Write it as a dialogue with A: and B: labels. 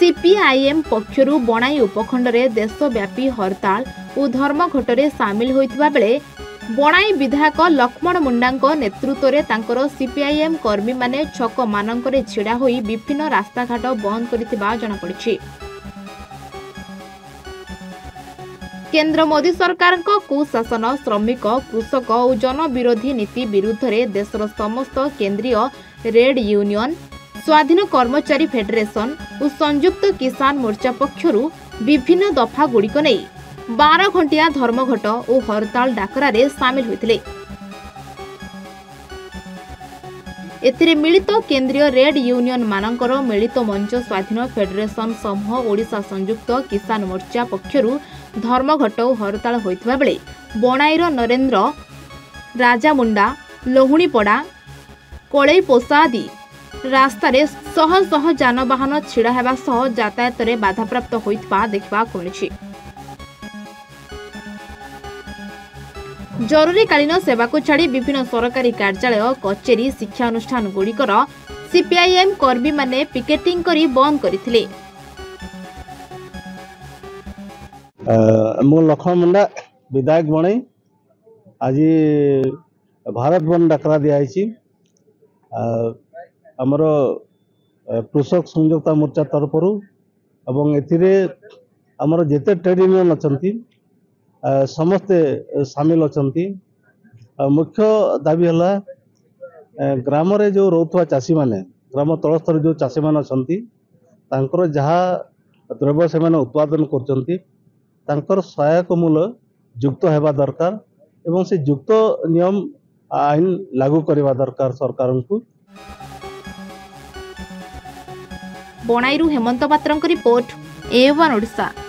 A: CPIM पक्षरु बणाई उपखंडरे देशव्यापी हड़ताल और धर्मघटरे सामिल होइतिबा बेले बणाई विधायक लक्ष्मण मुंडा नेतृत्व में सीपीआईएम कर्मी माने छक मानकरे छिड़ा होई विभिन्न रास्ताघाट बंद करितिबा जणापड़िछि। केंद्र मोदी सरकार कुशासन श्रमिक कृषक और जनविरोधी नीति विरुद्ध रे देशर समस्त केंद्रीय रेड यूनियन स्वाधीन कर्मचारी फेडरेशन और संयुक्त किसान मोर्चा पक्षरु विभिन्न दफा गुड़िक नहीं 12 घंटिया धर्मघट और हड़ताल डाकरा सामिल होते। एथिरे मिलित केंद्रीय रेड यूनियन मानकर मिलित मंच स्वाधीन फेडरेशन समूह ओडिशा संयुक्त किसान मोर्चा पक्षरु धर्मघट और हड़ताल होइतिबा बेले बणाईर नरेंद्र राजामुंडा लोहुणीपड़ा कलईपोसा आदि रास्तार शह शह जानवाहन छिड़ा हेबा सह यातायात रे बाधाप्राप्त होइतिबा देखबा मिलिछि। जरूरीकालीन सेवा को छाड़ी विभिन्न सरकारी कार्यालय कचेरी शिक्षा अनुष्ठान गुड़िकर सीपीआईएम कर्मी माने पिकेटिंग करी बंद करथिले।
B: मो लक्ष्मण मुंडा विधायक बणाई आज भारत बंद डाकरा दिखाई आमर कृषक संयुक्त मोर्चा तरफ आमर जिते ट्रेड यूनियन अच्छा समस्ते सामिल अच्छा। मुख्य दाबी है ग्राम रे जो रोथुआ चाषी माने ग्राम तल स्तर जो चाषी मान अच्छा जहाँ द्रव्य से उत्पादन कर सहायक मूल्य युक्त होगा दरकार एवं से युक्त नियम आईन लागू करवा दरकार सरकार को।
A: बणाईरू हेमंत पात्रଙ୍କ रिपोर्ट A1 ओडिशा।